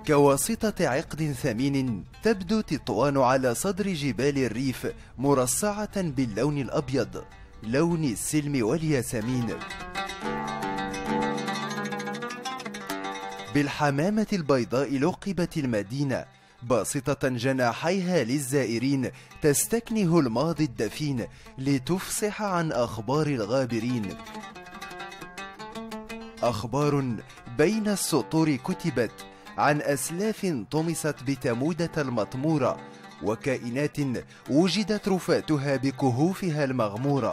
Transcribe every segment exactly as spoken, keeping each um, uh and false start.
كواسطة عقد ثمين تبدو تطوان على صدر جبال الريف مرصعة باللون الأبيض، لون السلم والياسمين. بالحمامة البيضاء لقبت المدينة، باسطة جناحيها للزائرين تستكنه الماضي الدفين لتفصح عن أخبار الغابرين. أخبار بين السطور كتبت عن أسلاف طمست بتمودة المطمورة، وكائنات وجدت رفاتها بكهوفها المغمورة.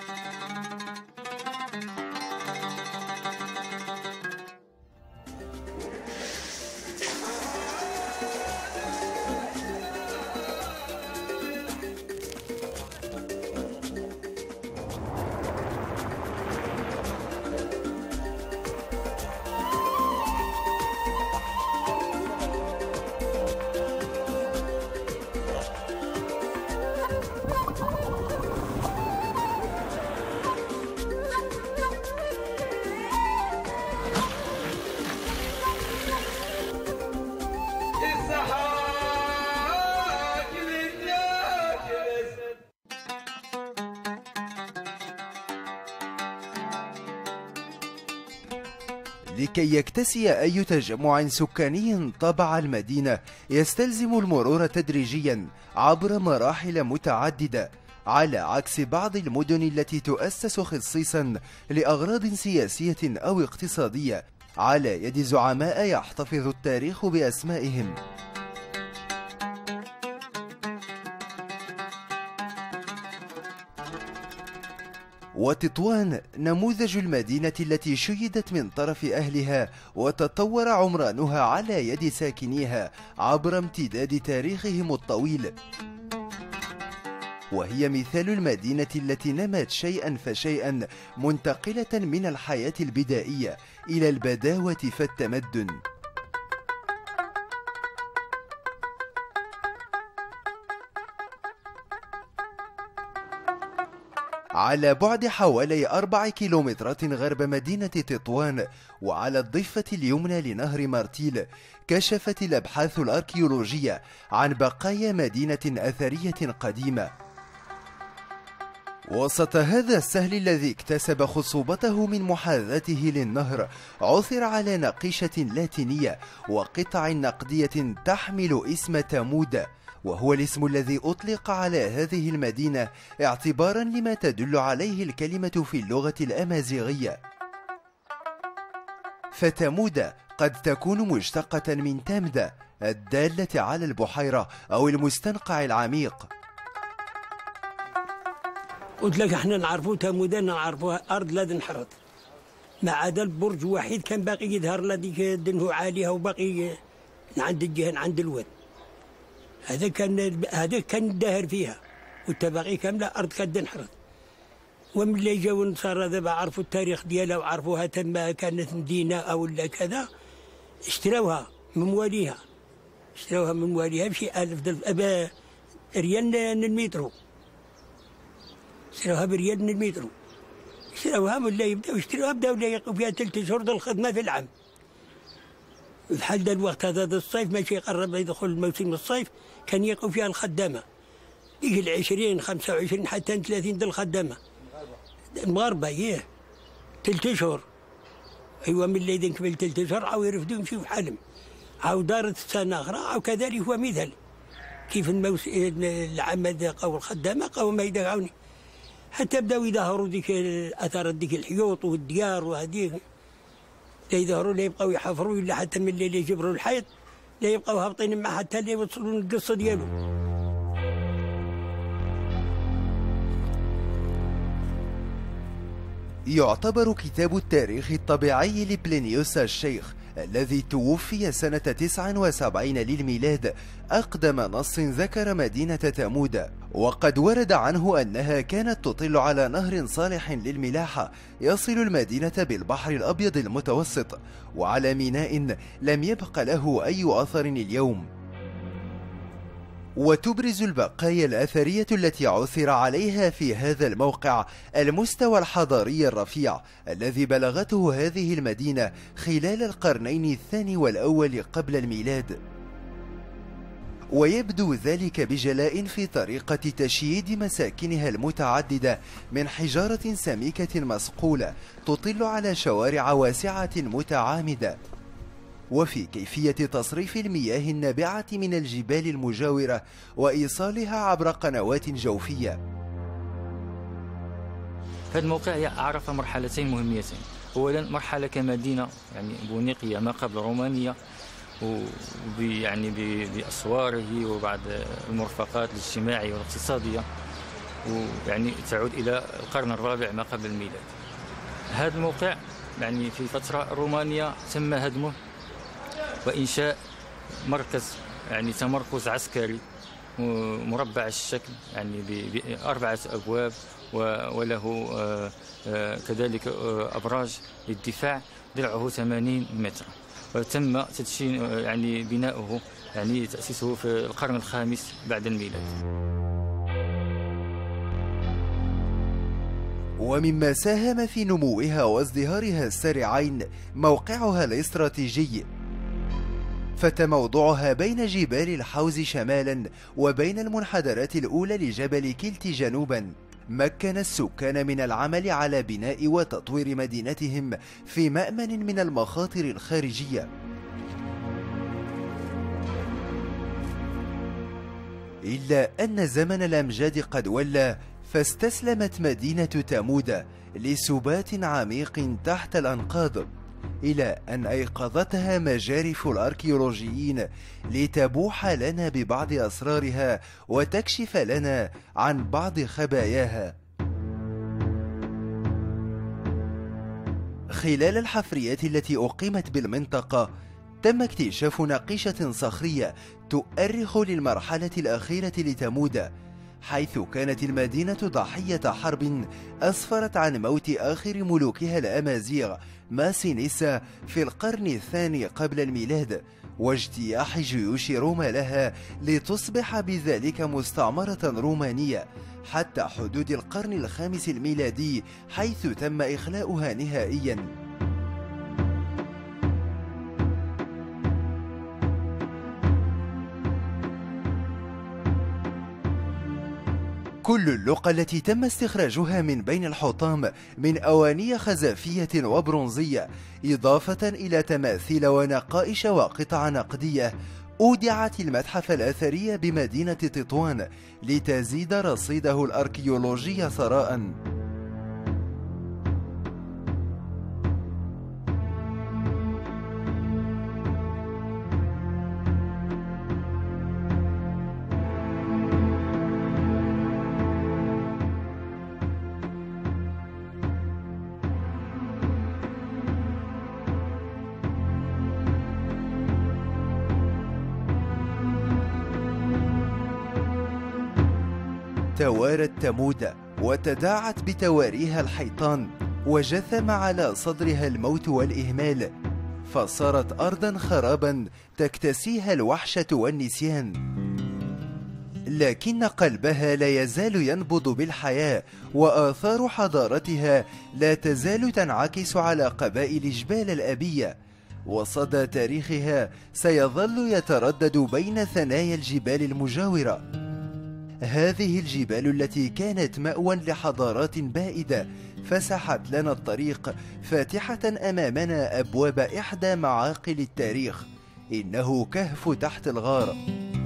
لكي يكتسي أي تجمع سكاني طابع المدينة يستلزم المرور تدريجيا عبر مراحل متعددة، على عكس بعض المدن التي تؤسس خصيصا لأغراض سياسية أو اقتصادية على يد زعماء يحتفظ التاريخ بأسمائهم. وتطوان نموذج المدينة التي شيدت من طرف أهلها وتطور عمرانها على يد ساكنيها عبر امتداد تاريخهم الطويل، وهي مثال المدينة التي نمت شيئا فشيئا، منتقلة من الحياة البدائية إلى البداوة فالتمدن. على بعد حوالي أربع كيلومترات غرب مدينة تطوان، وعلى الضفة اليمنى لنهر مارتيل، كشفت الأبحاث الأركيولوجية عن بقايا مدينة أثرية قديمة. وسط هذا السهل الذي اكتسب خصوبته من محاذاته للنهر، عثر على نقيشة لاتينية وقطع نقدية تحمل اسم تمودة، وهو الاسم الذي أطلق على هذه المدينة اعتبارا لما تدل عليه الكلمة في اللغة الأمازيغية. فتمودة قد تكون مشتقة من تامدة الدالة على البحيرة أو المستنقع العميق. قلت لك احنا نعرفوا تمودة، نعرفوها أرض لا تنحرط، ما عدا البرج وحيد كان باقي يظهر لديك دنه عاليها وباقي عند الجهة عند الواد، هذا كان هذا كان داهر فيها، والتباقي كامله ارض كانت تنحرط. ومن اللي جاو النصارى دابا عرفوا التاريخ ديالها وعرفوها تما كانت مدينه او لا كذا، اشتراوها من مواليها، اشتراوها من مواليها بشي ألف دل... ريال المترو، اشتراوها بريال المترو، اشتراوها ولا يبداو يشتروها بداو يلقوا فيها ثلاث شهور ديال الخدمه في العام. بحال دا الوقت هذا الصيف ماشي يقرب يدخل الموسم الصيف، كان يقوا فيها الخدامه ديك العشرين خمسة وعشرين حتى ثلاثين ديال الخدامه المغاربه، ياه ثلاث شهور. ايوا من اللي نكمل ثلاث شهور عاو يرفدوا يمشيو بحالهم، عاو دارت سنه اخرى عاو كذلك هو مثال كيف الموسم العام هذا قاو الخدامه قاو ما يدعوني حتى بداو يظهروا ديك اثار ديك الحيوط والديار وهذيك، لا يظهروا لا يبقاو يحفروا الا حتى من اللي يجبروا الحيط لا يبقاو هابطين معاه حتى اللي يوصلوا للقصه ديالو. يعتبر كتاب التاريخ الطبيعي لبلينيوس الشيخ الذي توفي سنة تسع وسبعين للميلاد أقدم نص ذكر مدينة تمودة، وقد ورد عنه أنها كانت تطل على نهر صالح للملاحة يصل المدينة بالبحر الأبيض المتوسط، وعلى ميناء لم يبق له أي أثر اليوم. وتبرز البقايا الأثرية التي عثر عليها في هذا الموقع المستوى الحضاري الرفيع الذي بلغته هذه المدينة خلال القرنين الثاني والأول قبل الميلاد. ويبدو ذلك بجلاء في طريقة تشييد مساكنها المتعددة من حجارة سميكة مصقولة تطل على شوارع واسعة متعامدة، وفي كيفية تصريف المياه النابعة من الجبال المجاورة وإيصالها عبر قنوات جوفية. هذا الموقع عرف مرحلتين مهمتين. أولا مرحلة كمدينة يعني بونيقية ما قبل رومانية، ويعني بأسواره وبعد المرفقات الاجتماعية والاقتصادية، ويعني تعود إلى القرن الرابع ما قبل الميلاد. هذا الموقع يعني في فترة رومانية تم هدمه وإنشاء مركز يعني تمركز عسكري مربع الشكل يعني بأربعة أبواب وله كذلك أبراج للدفاع درعه ثمانين متر، وتم تدشين يعني بناؤه يعني تأسيسه في القرن الخامس بعد الميلاد. ومما ساهم في نموها وازدهارها السريعين موقعها الاستراتيجي، فتموضعها بين جبال الحوز شمالا وبين المنحدرات الأولى لجبل كلت جنوبا مكن السكان من العمل على بناء وتطوير مدينتهم في مأمن من المخاطر الخارجية. إلا أن زمن الأمجاد قد ولى، فاستسلمت مدينة تامودة لسبات عميق تحت الأنقاض، إلى أن أيقظتها مجارف الأركيولوجيين لتبوح لنا ببعض أسرارها وتكشف لنا عن بعض خباياها. خلال الحفريات التي أقيمت بالمنطقة تم اكتشاف نقيشة صخرية تؤرخ للمرحلة الأخيرة لتامودة، حيث كانت المدينة ضحية حرب أسفرت عن موت آخر ملوكها الأمازيغ ماسينيسا في القرن الثاني قبل الميلاد، واجتياح جيوش روما لها لتصبح بذلك مستعمرة رومانية حتى حدود القرن الخامس الميلادي، حيث تم إخلاؤها نهائياً. كل اللقى التي تم استخراجها من بين الحطام من أواني خزافية وبرونزية، إضافة إلى تماثيل ونقائش وقطع نقدية، أودعت المتحف الأثري بمدينة تطوان لتزيد رصيده الأركيولوجي ثراء. توارت تامودة وتداعت بتواريها الحيطان، وجثم على صدرها الموت والإهمال، فصارت أرضا خرابا تكتسيها الوحشة والنسيان. لكن قلبها لا يزال ينبض بالحياة، وآثار حضارتها لا تزال تنعكس على قبائل جبال الأبية، وصدى تاريخها سيظل يتردد بين ثنايا الجبال المجاورة. هذه الجبال التي كانت مأوى لحضارات بائدة فسحت لنا الطريق، فاتحة أمامنا أبواب إحدى معاقل التاريخ. إنه كهف تحت الغار.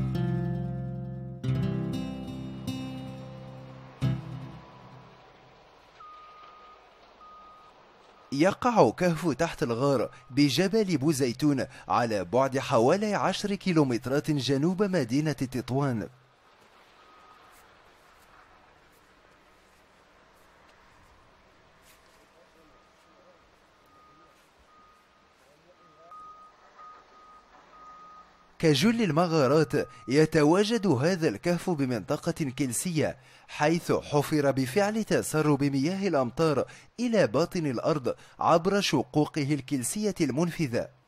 يقع كهف تحت الغار بجبل بوزيتون على بعد حوالي عشر كيلومترات جنوب مدينة تطوان. كجل المغارات يتواجد هذا الكهف بمنطقة كلسية، حيث حفر بفعل تسرب مياه الأمطار إلى باطن الأرض عبر شقوقه الكلسية المنفذة.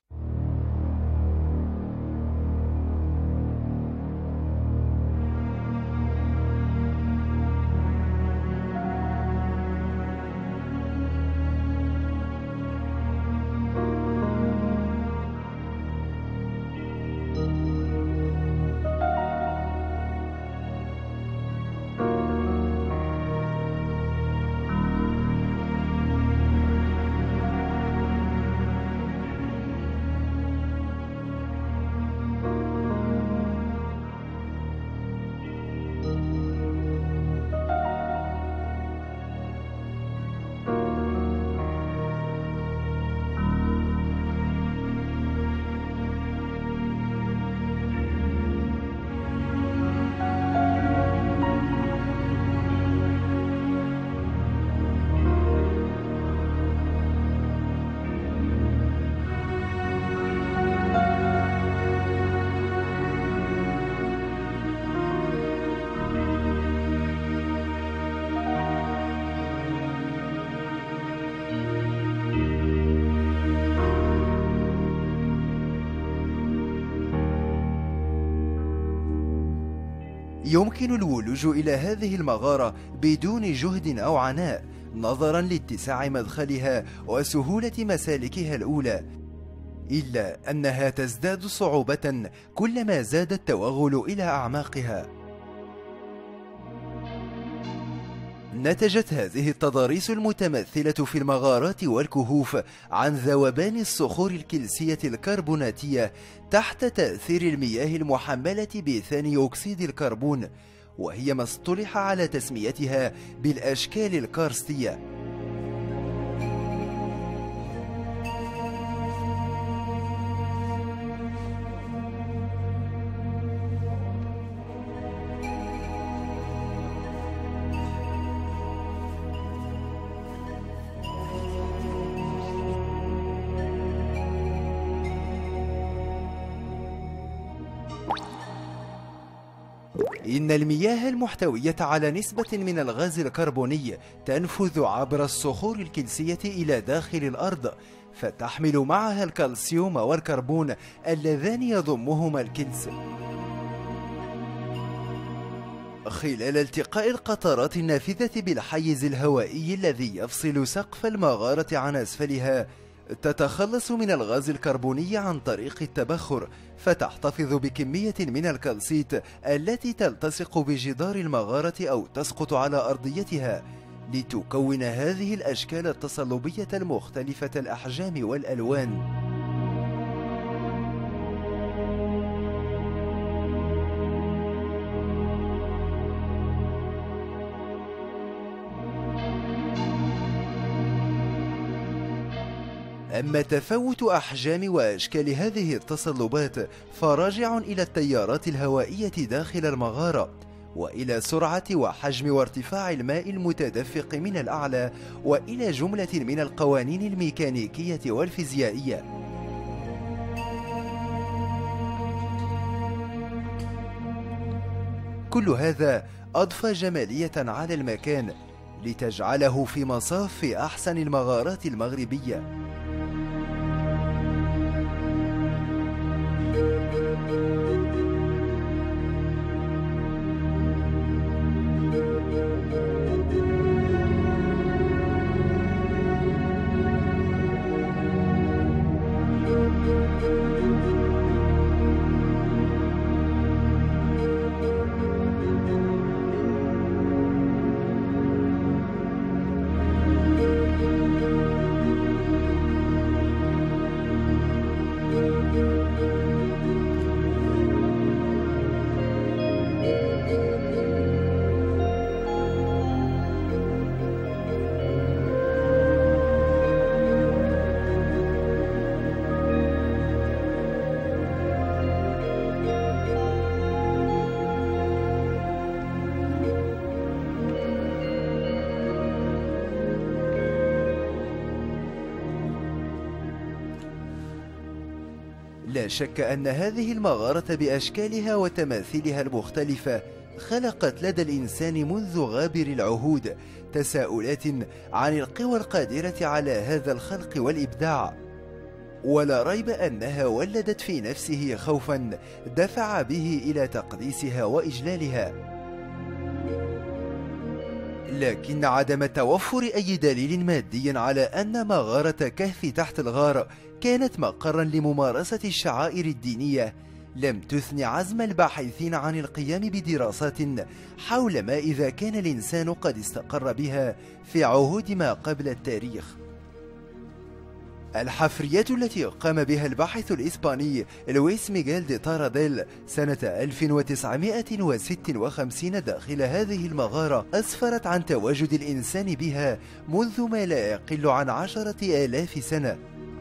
يمكن الولوج إلى هذه المغارة بدون جهد أو عناء نظرا لاتساع مدخلها وسهولة مسالكها الأولى، إلا أنها تزداد صعوبة كلما زاد التوغل إلى أعماقها. نتجت هذه التضاريس المتمثلة في المغارات والكهوف عن ذوبان الصخور الكلسية الكربوناتية تحت تأثير المياه المحملة بثاني أكسيد الكربون، وهي ما اصطلح على تسميتها بالأشكال الكارستية. إن المياه المحتوية على نسبة من الغاز الكربوني تنفذ عبر الصخور الكلسية إلى داخل الأرض، فتحمل معها الكالسيوم والكربون اللذان يضمهما الكلس. خلال التقاء القطرات النافذة بالحيز الهوائي الذي يفصل سقف المغارة عن أسفلها، تتخلص من الغاز الكربوني عن طريق التبخر، فتحتفظ بكمية من الكالسيت التي تلتصق بجدار المغارة أو تسقط على أرضيتها، لتكون هذه الأشكال التصلبية المختلفة الأحجام والألوان. أما تفاوت أحجام وأشكال هذه التصلبات فراجع إلى التيارات الهوائية داخل المغارة، وإلى سرعة وحجم وارتفاع الماء المتدفق من الأعلى، وإلى جملة من القوانين الميكانيكية والفيزيائية. كل هذا أضفى جمالية على المكان لتجعله في مصاف أحسن المغارات المغربية. لا شك أن هذه المغارة بأشكالها وتماثيلها المختلفة خلقت لدى الإنسان منذ غابر العهود تساؤلات عن القوى القادرة على هذا الخلق والإبداع، ولا ريب أنها ولدت في نفسه خوفا دفع به إلى تقديسها وإجلالها. لكن عدم توفر أي دليل مادي على أن مغارة كهف تحت الغار كانت مقرا لممارسة الشعائر الدينية لم تثن عزم الباحثين عن القيام بدراسات حول ما إذا كان الإنسان قد استقر بها في عهود ما قبل التاريخ. الحفريات التي قام بها الباحث الإسباني لويس ميغيل دي تاراديل سنة ألف وتسعمائة وستة وخمسين داخل هذه المغارة أسفرت عن تواجد الإنسان بها منذ ما لا يقل عن عشرة آلاف سنة.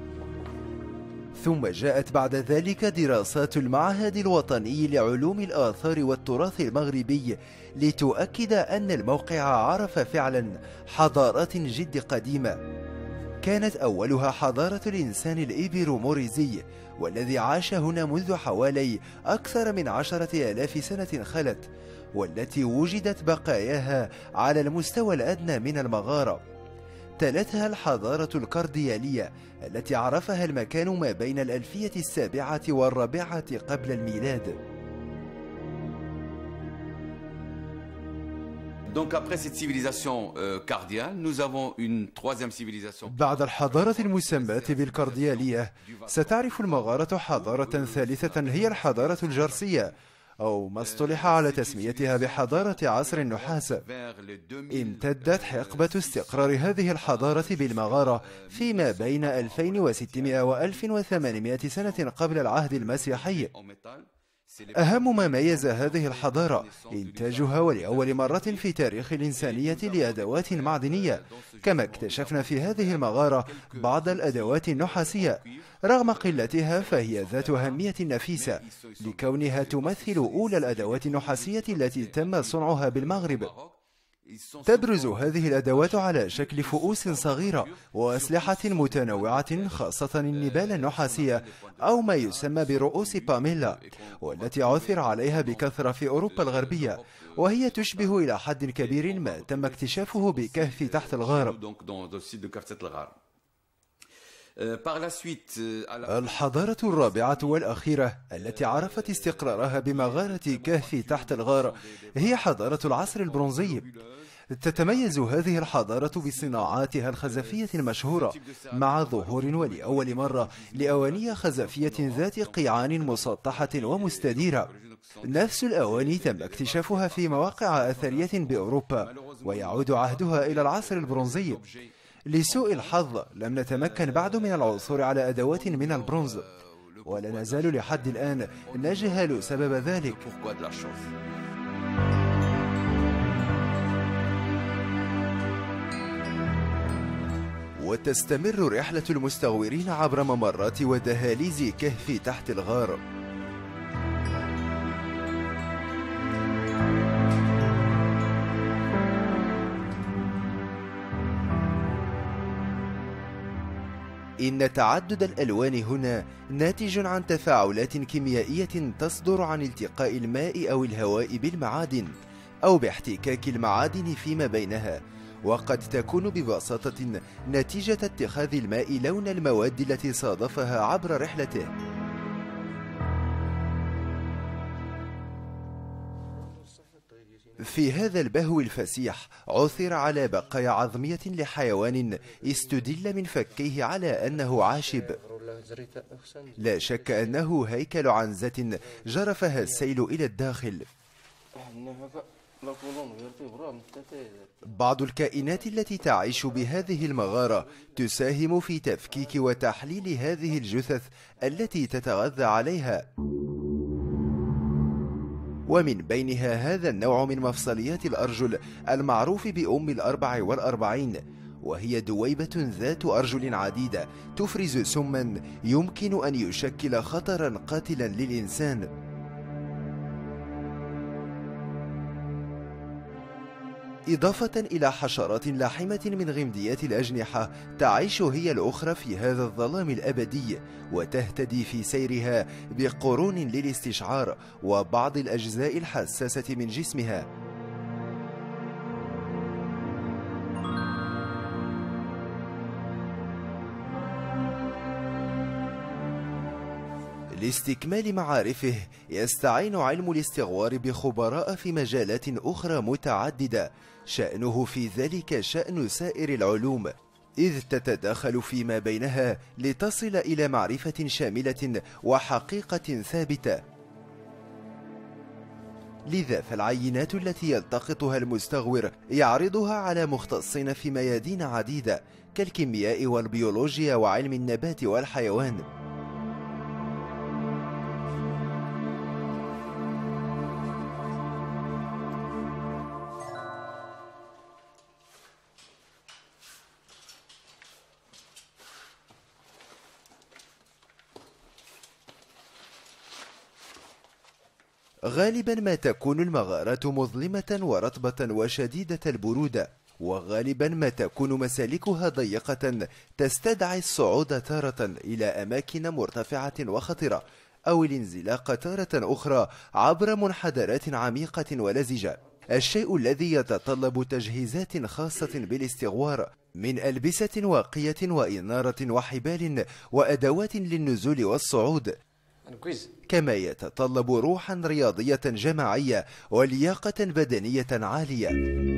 ثم جاءت بعد ذلك دراسات المعهد الوطني لعلوم الآثار والتراث المغربي لتؤكد أن الموقع عرف فعلا حضارات جد قديمة، كانت أولها حضارة الإنسان الإيبيروموريزي والذي عاش هنا منذ حوالي أكثر من عشرة آلاف سنة خلت، والتي وجدت بقاياها على المستوى الأدنى من المغارة. تلتها الحضارة الكارديالية التي عرفها المكان ما بين الألفية السابعة والرابعة قبل الميلاد. بعد الحضارة المسماة بالكارديالية ستعرف المغارة حضارة ثالثة هي الحضارة الجرسية، أو ما اصطلح على تسميتها بحضارة عصر النحاس. امتدت حقبة استقرار هذه الحضارة بالمغارة فيما بين ألفين وستمائة و ألف وثمانمائة سنة قبل العهد المسيحي. أهم ما ميز هذه الحضارة إنتاجها ولأول مرة في تاريخ الإنسانية لأدوات معدنية، كما اكتشفنا في هذه المغارة بعض الأدوات النحاسية. رغم قلتها فهي ذات أهمية نفيسة لكونها تمثل أولى الأدوات النحاسية التي تم صنعها بالمغرب. تبرز هذه الأدوات على شكل فؤوس صغيرة وأسلحة متنوعة، خاصة النبال النحاسية أو ما يسمى برؤوس باميلا، والتي عثر عليها بكثرة في أوروبا الغربية، وهي تشبه إلى حد كبير ما تم اكتشافه بكهف تحت الغار. الحضارة الرابعة والأخيرة التي عرفت استقرارها بمغارة كهف تحت الغار هي حضارة العصر البرونزي. تتميز هذه الحضارة بصناعاتها الخزفية المشهورة، مع ظهور ولأول مرة لأواني خزفية ذات قيعان مسطحة ومستديرة. نفس الأواني تم اكتشافها في مواقع أثرية بأوروبا، ويعود عهدها إلى العصر البرونزي. لسوء الحظ لم نتمكن بعد من العثور على أدوات من البرونز، ولا نزال لحد الآن نجهل سبب ذلك. وتستمر رحلة المستغورين عبر ممرات ودهاليز كهف تحت الغار. إن تعدد الألوان هنا ناتج عن تفاعلات كيميائية تصدر عن التقاء الماء أو الهواء بالمعادن، أو باحتكاك المعادن فيما بينها، وقد تكون ببساطة نتيجة اتخاذ الماء لون المواد التي صادفها عبر رحلته. في هذا البهو الفسيح عثر على بقايا عظمية لحيوان استدل من فكيه على أنه عاشب. لا شك أنه هيكل عنزة جرفها السيل إلى الداخل. بعض الكائنات التي تعيش بهذه المغارة تساهم في تفكيك وتحليل هذه الجثث التي تتغذى عليها، ومن بينها هذا النوع من مفصليات الأرجل المعروف بأم الأربع والأربعين، وهي دويبة ذات أرجل عديدة تفرز سما يمكن أن يشكل خطرا قاتلا للإنسان. إضافة إلى حشرات لاحمة من غمديات الأجنحة تعيش هي الأخرى في هذا الظلام الأبدي، وتهتدي في سيرها بقرون للاستشعار وبعض الأجزاء الحساسة من جسمها. لاستكمال معارفه يستعين علم الاستغوار بخبراء في مجالات أخرى متعددة، شأنه في ذلك شأن سائر العلوم، إذ تتداخل فيما بينها لتصل إلى معرفة شاملة وحقيقة ثابتة. لذا فالعينات التي يلتقطها المستغور يعرضها على مختصين في ميادين عديدة كالكيمياء والبيولوجيا وعلم النبات والحيوان. غالبا ما تكون المغارات مظلمة ورطبة وشديدة البرودة، وغالبا ما تكون مسالكها ضيقة تستدعي الصعود تارة إلى أماكن مرتفعة وخطرة، أو الانزلاق تارة أخرى عبر منحدرات عميقة ولزجة، الشيء الذي يتطلب تجهيزات خاصة بالاستغوار من ألبسة واقية وإنارة وحبال وأدوات للنزول والصعود. كما يتطلب روحا رياضية جماعية ولياقة بدنية عالية.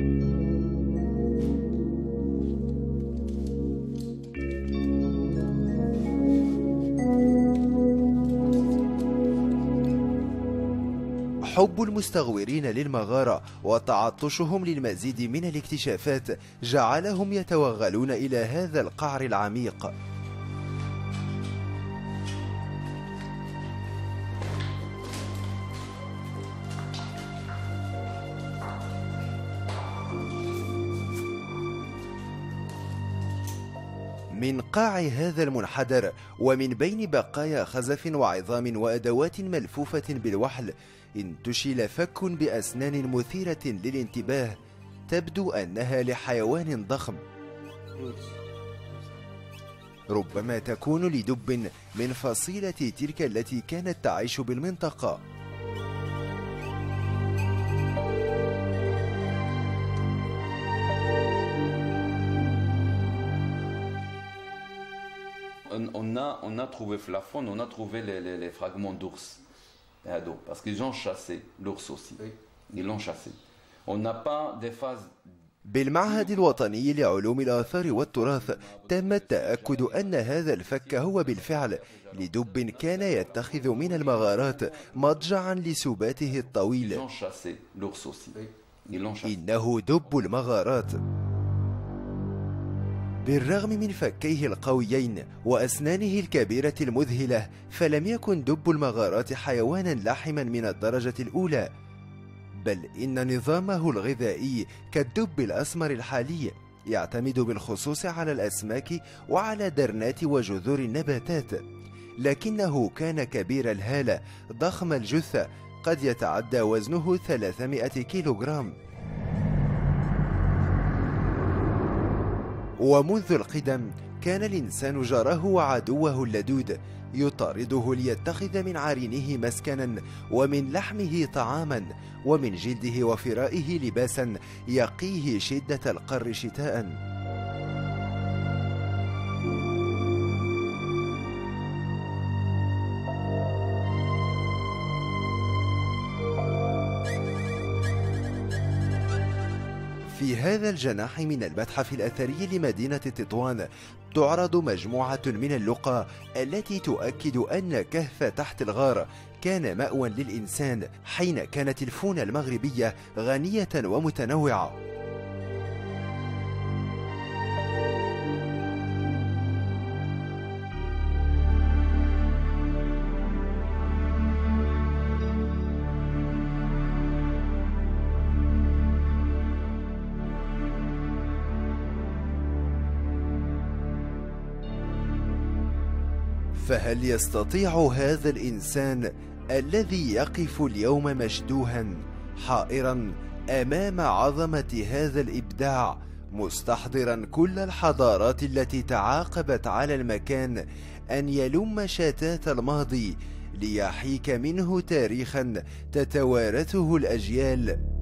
حب المستغورين للمغارة وتعطشهم للمزيد من الاكتشافات جعلهم يتوغلون إلى هذا القعر العميق. من قاع هذا المنحدر ومن بين بقايا خزف وعظام وأدوات ملفوفة بالوحل انتشل فك بأسنان مثيرة للانتباه تبدو أنها لحيوان ضخم، ربما تكون لدب من فصيلة تلك التي كانت تعيش بالمنطقة. On a, on a trouvé la faune, on a trouvé les, les, les fragments d'ours, parce qu'ils ont chassé l'ours aussi, ils l'ont chassé. On n'a pas des phases. بالمعهد الوطني لعلوم الآثار والتراث تم التأكد أن هذا الفك هو بالفعل لدب كان يتخذ من المغارات مضجعا لسباته الطويل. إنه دب المغارات. بالرغم من فكيه القويين وأسنانه الكبيرة المذهلة، فلم يكن دب المغارات حيوانا لحما من الدرجة الأولى، بل إن نظامه الغذائي كالدب الأسمر الحالي يعتمد بالخصوص على الأسماك وعلى درنات وجذور النباتات، لكنه كان كبير الهالة ضخم الجثة، قد يتعدى وزنه ثلاثمائة كيلوغرام. ومنذ القدم كان الإنسان جاره وعدوه اللدود، يطارده ليتخذ من عرينه مسكنا ومن لحمه طعاما ومن جلده وفرائه لباسا يقيه شدة القر شتاء. في هذا الجناح من المتحف الأثري لمدينة تطوان تعرض مجموعة من اللقى التي تؤكد أن كهف تحت الغار كان مأوى للإنسان حين كانت الفونة المغربية غنية ومتنوعة. فهل يستطيع هذا الإنسان الذي يقف اليوم مشدوها حائرا أمام عظمة هذا الإبداع، مستحضرا كل الحضارات التي تعاقبت على المكان، أن يلم شتات الماضي ليحيك منه تاريخا تتوارثه الأجيال؟